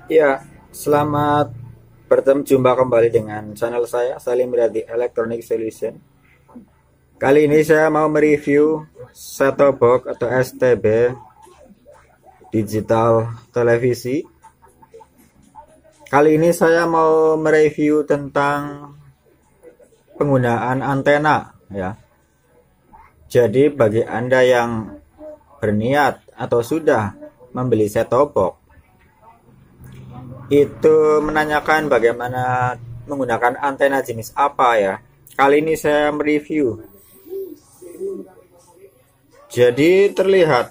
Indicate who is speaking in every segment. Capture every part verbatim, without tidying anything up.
Speaker 1: Ya, selamat bertemu jumpa kembali dengan channel saya, Salim Riyadi Electronic Solution. Kali ini saya mau mereview set-top box atau S T B digital televisi. Kali ini saya mau mereview tentang penggunaan antena ya. Jadi bagi Anda yang berniat atau sudah membeli set-top box itu menanyakan bagaimana menggunakan antena jenis apa ya. Kali ini saya mereview. Jadi terlihat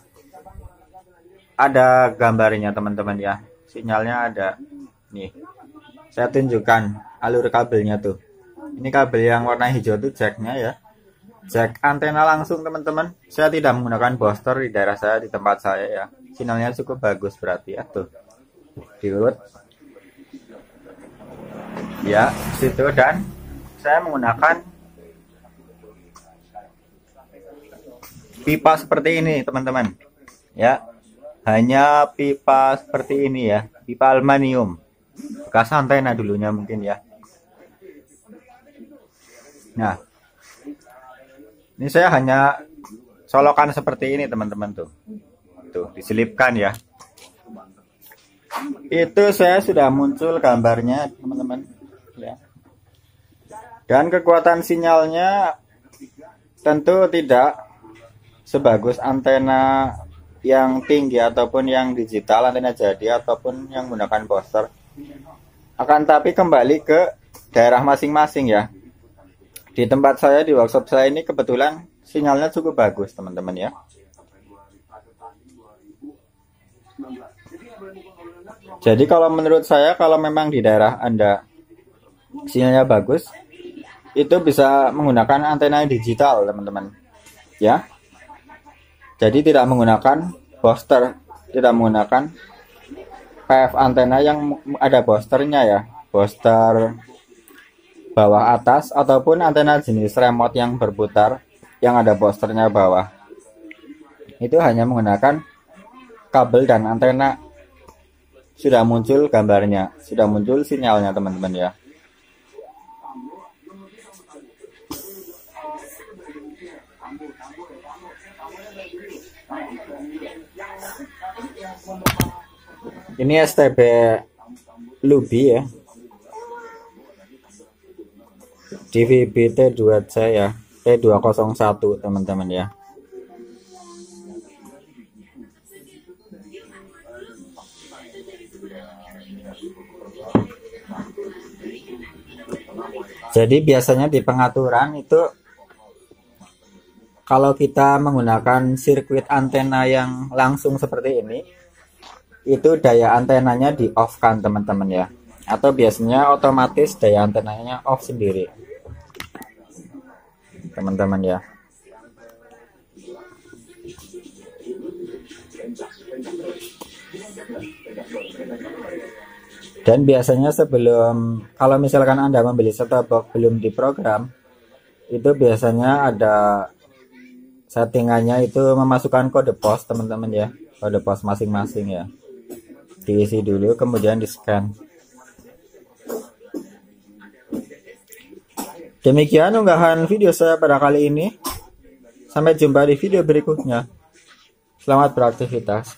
Speaker 1: ada gambarnya teman-teman ya. Sinyalnya ada. Nih. Saya tunjukkan alur kabelnya tuh. Ini kabel yang warna hijau tuh jacknya ya. Jack antena langsung teman-teman. Saya tidak menggunakan booster di daerah saya, di tempat saya ya. Sinyalnya cukup bagus berarti ya tuh. Diurut. Ya, situ, dan saya menggunakan pipa seperti ini, teman-teman. Ya, hanya pipa seperti ini ya, pipa aluminium. Bekas antena dulunya mungkin ya. Nah, ini saya hanya colokan seperti ini, teman-teman tuh. Tuh, diselipkan ya. Itu saya sudah muncul gambarnya, teman-teman. Ya. Dan kekuatan sinyalnya tentu tidak sebagus antena yang tinggi ataupun yang digital, antena jadi ataupun yang menggunakan booster. Akan tapi kembali ke daerah masing-masing ya. Di tempat saya, di workshop saya ini kebetulan sinyalnya cukup bagus, teman-teman ya. Jadi kalau menurut saya, kalau memang di daerah Anda sinyalnya bagus, itu bisa menggunakan antena digital, teman-teman ya. Jadi tidak menggunakan booster, tidak menggunakan P F antena yang ada boosternya ya, booster bawah atas ataupun antena jenis remote yang berputar yang ada boosternya bawah. Itu hanya menggunakan kabel dan antena. Sudah muncul gambarnya, sudah muncul sinyalnya, teman-teman ya. Ini S T B Lubi ya, D V B T dua C ya, T dua nol satu, teman-teman ya. Jadi biasanya di pengaturan itu kalau kita menggunakan sirkuit antena yang langsung seperti ini, itu daya antenanya di off kan, teman-teman ya. Atau biasanya otomatis daya antenanya off sendiri, teman-teman ya. Dan biasanya sebelum, kalau misalkan Anda membeli set-top box belum diprogram, itu biasanya ada settingannya itu memasukkan kode pos, teman-teman ya. Kode pos masing-masing ya. Diisi dulu, kemudian di scan. Demikian unggahan video saya pada kali ini. Sampai jumpa di video berikutnya. Selamat beraktivitas.